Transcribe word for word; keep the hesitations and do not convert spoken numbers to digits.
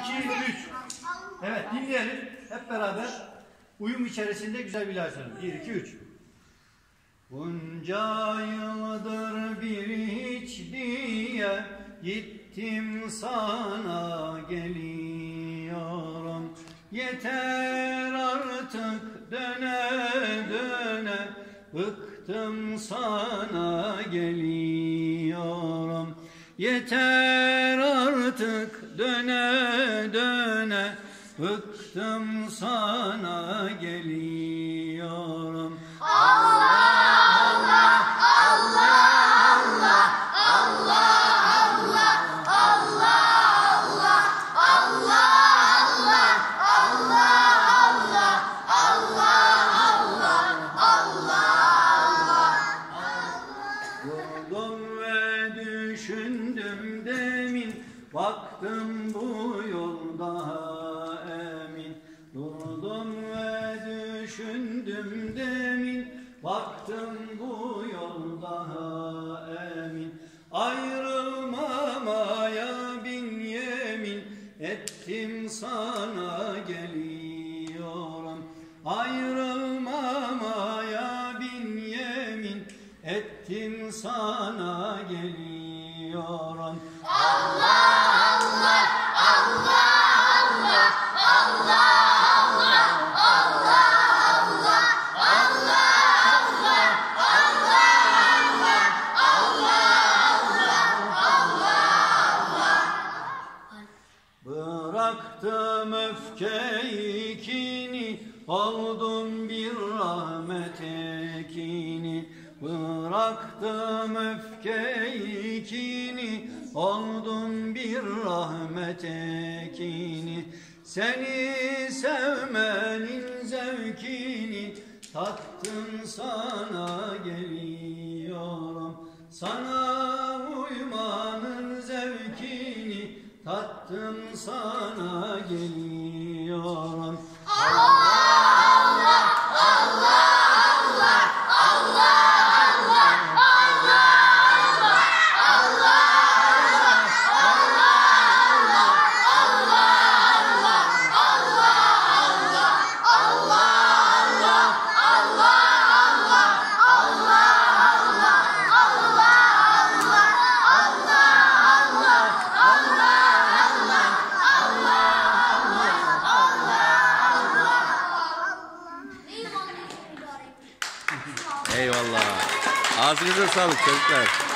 iki, üç. Evet, dinleyelim. Hep beraber uyum içerisinde güzel bir ilahi söyleyelim. bir, iki, üç. Bunca yıldır bir hiç diye gittim sana geliyorum. Yeter artık döne döne, bıktım sana geliyorum. Yeter artık döne döne, bıktım sana geliyorum. Allah Allah Allah Allah Allah Allah Allah Allah Allah Allah Allah Durdum ve düşündüm demin, baktım bu yolda emin. Durdum ve düşündüm demin, baktım bu yolda emin. Ayrılmamaya bin yemin ettim, sana geliyorum. Ayrılmamaya bin yemin ettim, sana geliyorum. Allah Allah Allah Allah Allah Bıraktım öfkeyi kini, oldum bir rahmet ekini. Bıraktım öfkeyi kini, oldum bir rahmet ekini. Seni sevmenin zevkini tattım, sana geliyorum. Sana uymanın zevkini tattım, sana geliyorum. Allah Allah Allah Allah Allah Eyvallah. Ağzınıza sağlık çocuklar.